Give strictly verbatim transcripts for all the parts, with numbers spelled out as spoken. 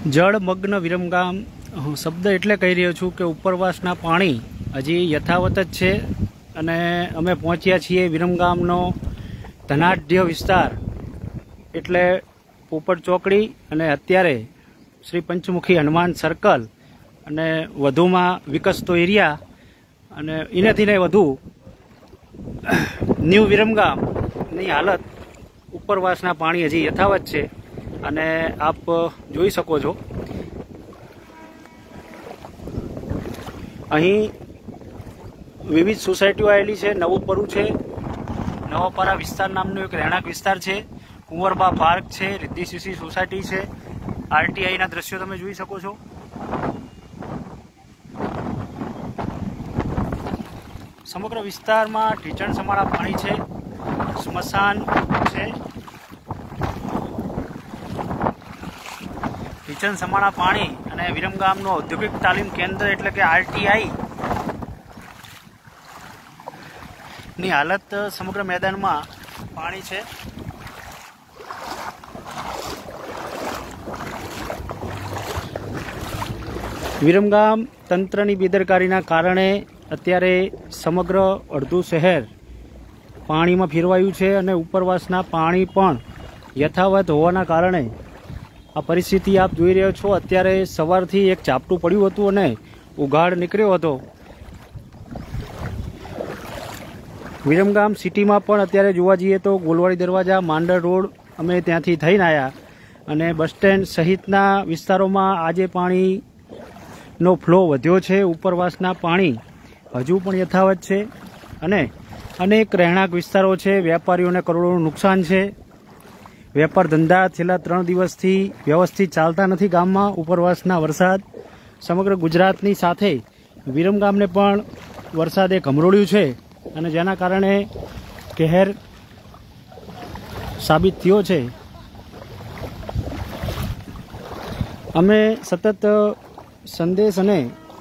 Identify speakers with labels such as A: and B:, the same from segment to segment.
A: જળમગ્ન વિરમગામ શબ્દ એટલે કહી રહ્યો છું કે ઉપરવાસના પાણી હજી યથાવત જ છે અને અમે પહોંચ્યા છીએ વિરમગામનો ધનાઢ્ય વિસ્તાર એટલે પોપટ ચોકડી અને અત્યારે શ્રી પંચમુખી હનુમાન સર્કલ અને વધુમાં વિકસતો એરિયા અને એનાથી ને વધુ ન્યૂ વિરમગામની હાલત ઉપરવાસના પાણી હજી યથાવત છે અને આપ જોઈ શકો છો અહીં વિવિધ સોસાયટીઓ આવેલી છે। નવોપરું છે, નવાપરા વિસ્તાર નામનો એક રહેણાંક વિસ્તાર છે, કુંવરબા પાર્ક છે, રિદ્ધિ સીસી સોસાયટી છે, આરટીઆઈના દ્રશ્યો તમે જોઈ શકો છો। સમગ્ર વિસ્તારમાં ઢીચણ સમાળા પાણી છે, સ્મશાન છે, ઢીચણ સમાળા પાણી અને વિરમગામનો ઔદ્યોગિક તાલીમ કેન્દ્ર એટલે કે આરટીઆઈ ની હાલત સમગ્ર મેદાનમાં પાણી છે। વિરમગામ તંત્રની બેદરકારીના કારણે અત્યારે સમગ્ર અડધું શહેર પાણીમાં ફેરવાયું છે અને ઉપરવાસના પાણી પણ યથાવત હોવાના કારણે આ પરિસ્થિતિ આપ જોઈ રહ્યો છો। અત્યારે સવારથી એક ઝાપટું પડ્યું હતું અને ઉઘાડ નીકળ્યો હતો। વિરમગામ સિટીમાં પણ અત્યારે જોવા જઈએ તો ગોલવાડી દરવાજા, માંડળ રોડ અમે ત્યાંથી થઈને આવ્યા અને બસ સ્ટેન્ડ સહિતના વિસ્તારોમાં આજે પાણીનો ફ્લો વધ્યો છે। ઉપરવાસના પાણી હજુ પણ યથાવત છે અને અનેક રહેણાંક વિસ્તારો છે, વેપારીઓને કરોડોનું નુકસાન છે। વેપાર ધંધા છેલ્લા ત્રણ દિવસથી વ્યવસ્થિત ચાલતા નથી ગામમાં। ઉપરવાસના વરસાદ સમગ્ર ગુજરાતની સાથે વિરમગામને પણ વરસાદે ઘમરોળ્યું છે અને જેના કારણે કહેર સાબિત થયો છે। અમે સતત સંદેશ અને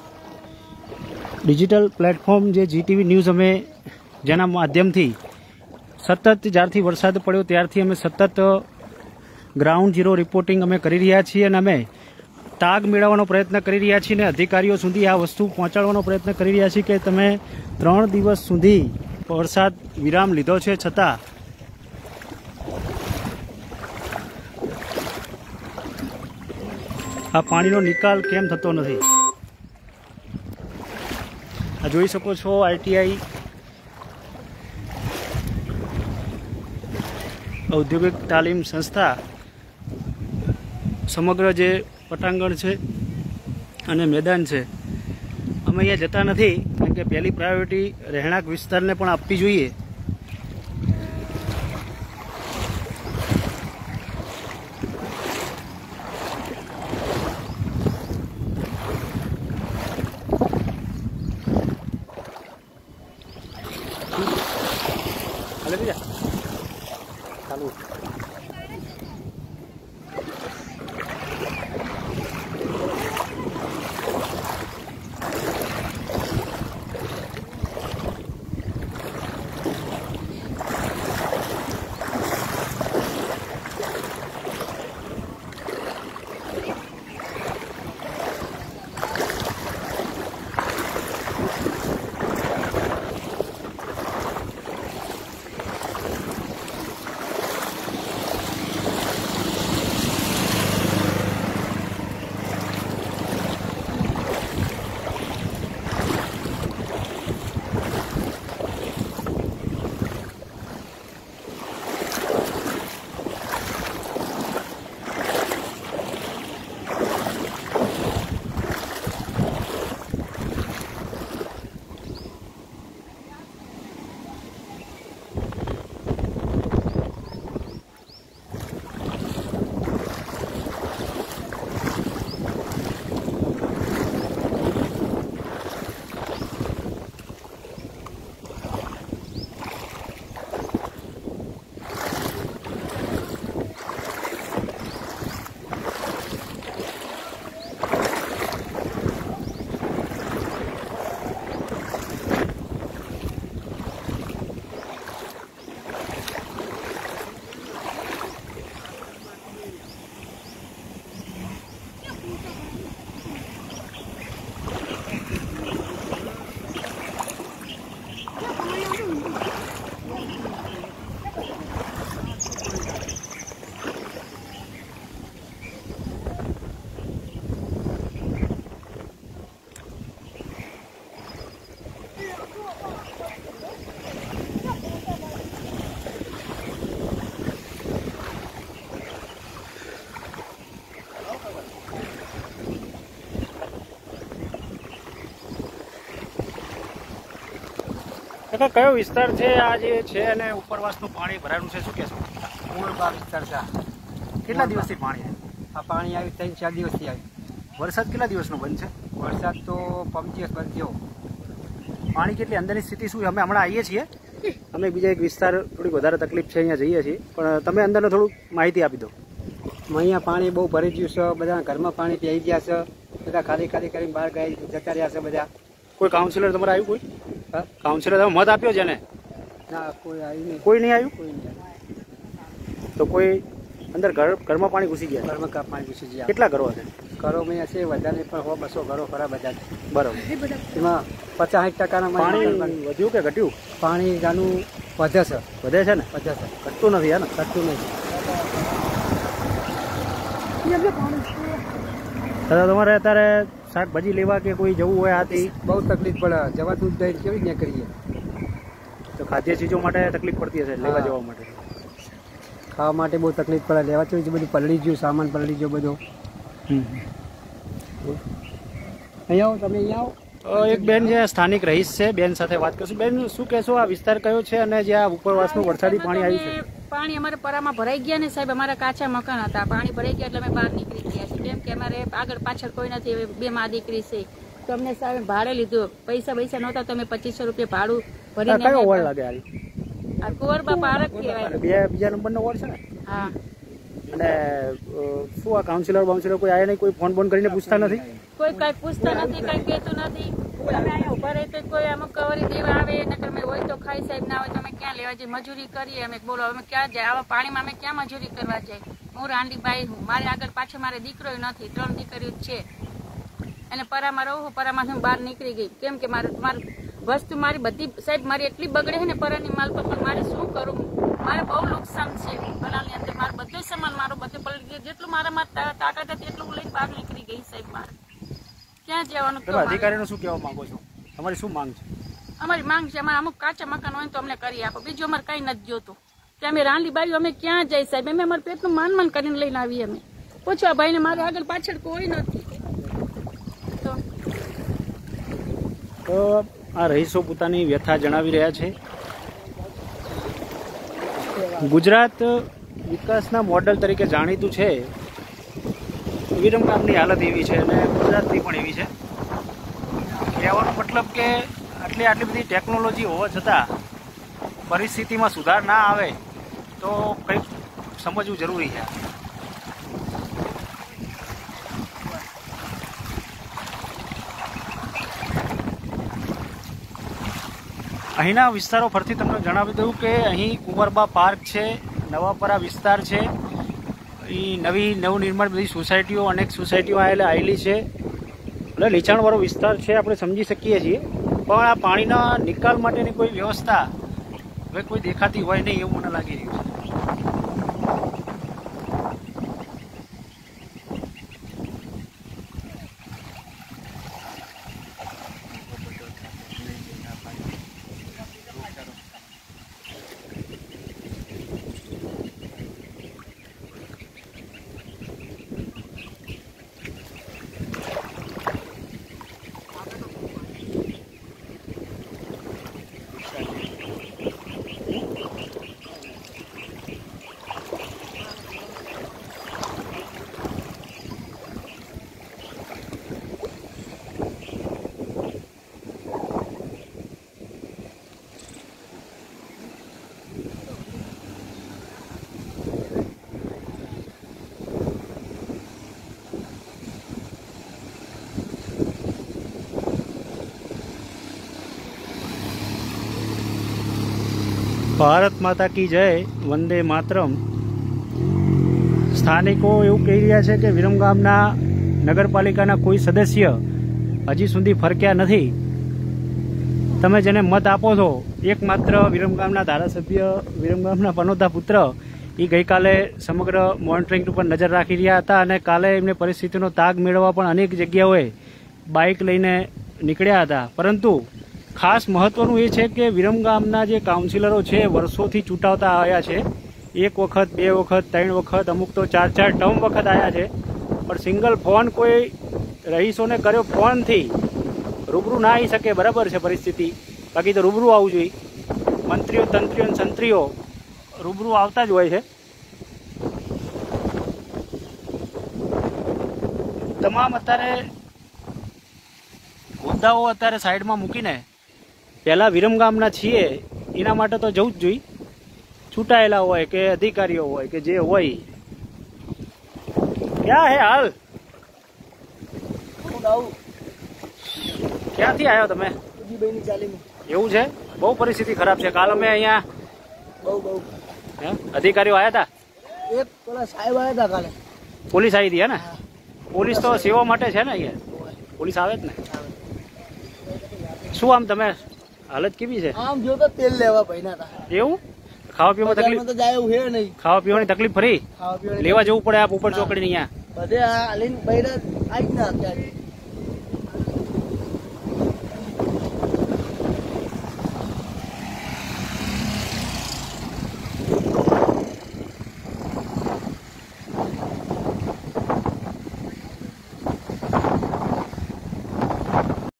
A: ડિજિટલ પ્લેટફોર્મ જે જીટીવી ન્યૂઝ અમે જેના માધ્યમથી સતત જ્યારથી વરસાદ પડ્યો ત્યારથી અમે સતત ગ્રાઉન્ડ ઝીરો રિપોર્ટિંગ અમે કરી રહ્યા છીએ અને અમે તાગ મેળવવાનો પ્રયત્ન કરી રહ્યા છીએ અને અધિકારીઓ સુધી આ વસ્તુ પહોંચાડવાનો પ્રયત્ન કરી રહ્યા છીએ કે તમે ત્રણ દિવસ સુધી વરસાદ વિરામ લીધો છે છતાં આ પાણીનો નિકાલ કેમ થતો નથી। આ જોઈ શકો છો આરટીઆઈ ઔદ્યોગિક તાલીમ સંસ્થા સમગ્ર જે પટાંગણ છે અને મેદાન છે અમે અહીંયા જતા નથી કારણ કે પહેલી પ્રાયોરિટી રહેણાંક વિસ્તારને પણ આપવી જોઈએ। ચાલુ કાકા કયો વિસ્તાર છે આ જે છે અને ઉપરવાસનું પાણી ભરાયું છે, શું કહેશો?
B: કુંવરબા વિસ્તાર છે.
A: કેટલા દિવસથી પાણી
B: આ પાણી આવ્યું ત્રણ ચાર દિવસથી આવ્યું.
A: વરસાદ કેટલા દિવસનો બંધ છે?
B: વરસાદ તો પંપ દિવસ બંધ થયો.
A: પાણી કેટલી અંદરની સ્થિતિ શું છે? અમે હમણાં આવીએ છીએ, અમે બીજા એક વિસ્તાર થોડીક વધારે તકલીફ છે અહીંયા જઈએ છીએ, પણ તમે અંદરનો થોડુંક માહિતી આપી દો.
B: અહીંયા પાણી બહુ ભરી ગયું છે, બધા ઘરમાં પાણી પી ગયા છે, બધા ખાલી ખાલી કરીને બહાર ગયા જતા રહ્યા છે બધા.
A: કોઈ કાઉન્સિલર તમારે આવ્યું? કોઈ
B: હા,
A: કાઉન્સિલર તમે મત આપ્યો છે ને?
B: ના, કોઈ આવ્યું નહીં.
A: કોઈ નહીં આવ્યું?
B: કોઈ નહીં.
A: તો કોઈ અંદર ઘર ઘરમાં પાણી ઘૂસી ગયા?
B: ઘરમાં કા પાણી ઘૂસી ગયા.
A: કેટલા ઘરો છે?
B: ઘરો અહીંયા છે વધારે પણ હો બસો ઘરો ખરા બધા.
A: બરાબર.
B: એમાં પચાસ સાઠ ટકાના
A: પાણી વધ્યું કે ઘટ્યું?
B: પાણી ગાનું વધે છે.
A: વધે છે ને?
B: વધે છે,
A: ઘટતું નથી હે ને?
B: ઘટતું નહીં.
A: દાદા તમારે અત્યારે શાકભાજી લેવા કે કોઈ જવું હોય આથી
B: બહુ તકલીફ પડે. જવાતું જ નહીં, કેવી રીતે કરીએ?
A: તો ખાદ્ય ચીજો માટે તકલીફ પડતી હશે લેવા જવા માટે?
B: ખાવા માટે બહુ તકલીફ પડે. લેવા જવું બધું પલળી ગયું, સામાન પલળી ગયો બધો. અહીંયા આવો, તમે અહીંયા આવો.
A: એક બેન છે સ્થાનિક રહીશ છે, બેન સાથે વાત કરશું. બેન શું કહેશો, આ વિસ્તાર કયો છે અને જ્યાં ઉપરવાસનું વરસાદી પાણી આવ્યું છે?
C: પાણી અમારે પરામાં ભરાઈ ગયા ને સાહેબ, અમારા કાચા મકાન હતા, પાણી ભરાઈ ગયા એટલે અમે બહાર નીકળી ગયા છીએ. કેમ કે અમારે આગળ પાછળ કોઈ નથી, બે માં દીકરી છે, તો અમને સાહેબ ભાડે લીધું. પૈસા પૈસા નહોતા તો અમે પચીસો રૂપિયા ભાડું ભરીને.
A: કયો વોર્ડ લાગે હાલ?
C: આ કુંવરબા પાર્ક કહેવાય.
A: બે બીજા નંબરનો વોર્ડ છે ને?
C: હા.
A: અને શું આ કાઉન્સિલર બાઉન્સિલર કોઈ આવ્યા નહીં? કોઈ ફોન ફોન કરીને પૂછતા નથી?
C: કોઈ કઈ પૂછતા નથી, કઈ કહેતું નથી. અમે અહીંયા ઉભા રહી તો કોઈ અમુક કવરી દેવા આવે, નકર અમે હોય તો ખાઈ સાહેબ, ના હોય તો અમે ક્યાં લેવા જઈએ? મજૂરી કરીએ અમે. બોલો અમે ક્યાં જાય? આવા પાણીમાં અમે ક્યાં મજૂરી કરવા જાય? હું રાંડીબાઈ હું, મારે આગળ પાછળ મારે દીકરો નથી, ત્રણ દીકરીઓ છે, અને પરામાં રહું. પરામાં હું બહાર નીકળી ગઈ. કેમ કે મારે મારી વસ્તુ મારી બધી સાહેબ મારી એટલી બગડે છે ને પરાની માલ પર, પણ મારે શું કરું? મારે બહુ નુકસાન છે બનાવની અંદર. મારો બધો સામાન મારો બધો પલળી ગયો. જેટલું મારામાં તાકાત હતી એટલું લઈને બહાર નીકળી ગઈ સાહેબ. મારે ક્યાં જવાનું?
A: અધિકારીને શું કહેવા માંગો છો? તમારી શું માંગ છે?
C: અમારી માંગ છે, અમારે અમુક કાચા મકાન હોય તો અમને કરી આપો. બીજું અમારે કઈ નથી જોતું. કે અમે રાંડી બાઈ અમે ક્યાં જઈ સાહેબ? અમે અમારું પેટનું માન માન કરીને લઈને આવીએ અમે. પૂછો આ ભાઈને, મારે આગળ પાછળ કોઈ નથી. તો
A: તો આ રહીશો પોતાની વ્યથા જણાવી રહ્યા છે. ગુજરાત વિકાસના મોડલ તરીકે જાણીતું છે. વિરમગામની હાલત એવી છે અને ગુજરાતની પણ એવી છે. કહેવાનો મતલબ કે આટલી આટલી બધી ટેકનોલોજી હોવા છતાં પરિસ્થિતિમાં સુધાર ના આવે તો કંઈક સમજવું જરૂરી છે. અહીંના વિસ્તારો ફરતી તમને જણાવી દઉં કે અહીં કુંવરબા પાર્ક છે, નવાપરા વિસ્તાર છે, અહીં નવી નવનિર્માણ બધી સોસાયટીઓ, અનેક સોસાયટીઓ આવેલા આવેલી છે, એટલે નીચાણવાળો વિસ્તાર છે, આપણે સમજી શકીએ છીએ. પણ આ પાણીના નિકાલ માટેની કોઈ વ્યવસ્થા હવે કોઈ દેખાતી હોય નહીં એવું મને લાગી રહ્યું છે. ભારત માતા કી જય, વંદે માતરમ. સ્થાનિકો એવું કહી રહ્યા છે કે વિરમગામના નગરપાલિકાના કોઈ સદસ્ય હજી સુધી ફરક્યા નથી. તમે જેને મત આપો છો એકમાત્ર વિરમગામના ધારાસભ્ય, વિરમગામના પનોતા પુત્ર, એ ગઈકાલે સમગ્ર મોનિટરિંગ ઉપર નજર રાખી રહ્યા હતા અને કાલે એમને પરિસ્થિતિનો તાગ મેળવવા પણ અનેક જગ્યાઓએ બાઇક લઈને નીકળ્યા હતા. પરંતુ ખાસ મહત્વનું એ છે કે વિરમગામના જે કાઉન્સિલરો છે વર્ષોથી ચૂંટાવતા આવ્યા છે, એક વખત, બે વખત, ત્રણ વખત, અમુક તો ચાર ચાર ટર્મ વખત આવ્યા છે, પણ સિંગલ ફોન કોઈ રહીશોને કર્યો ફોનથી રૂબરૂ ના આવી શકે. બરાબર છે પરિસ્થિતિ, બાકી તો રૂબરૂ આવવું જોઈએ. મંત્રીઓ તંત્રીઓ અને સંત્રીઓ રૂબરૂ આવતા જ હોય છે. તમામ અત્યારે મુદ્દાઓ અત્યારે સાઈડમાં મૂકીને પહેલાં વિરમગામના છીએ એના માટે તો જવું જ જોઈએ. છૂટાયેલા હોય કે અધિકારીઓ હોય કે જે હોય. ક્યાં હે હાલ? ક્યાંથી આવ્યો તમે? એવું છે? બહુ પરિસ્થિતિ ખરાબ છે. કાલ અમે અહીંયા
B: બહુ બહુ
A: હે અધિકારીઓ આવ્યા હતા.
B: એક પેલા સાહેબ આવ્યા હતા કાલે.
A: પોલીસ આવી હતી હે ને? પોલીસ તો સેવા માટે છે ને અહીંયા. પોલીસ આવે જ ને. શું આમ તમે હાલત કેવી છે?
B: આમ જો તો તેલ લેવા ભાઈના હતા.
A: એવું? ખાવા પીવામાં તકલીફ?
B: તો જાય એવું છે નહીં.
A: ખાવા પીવાની તકલીફ ફરી
B: ખાવા પીવાની
A: લેવા જવું પડે આપ ઉપર ચોકડી અહીંયા.
B: બધે આ લઈને બૈરા આવી જ ના અત્યારે.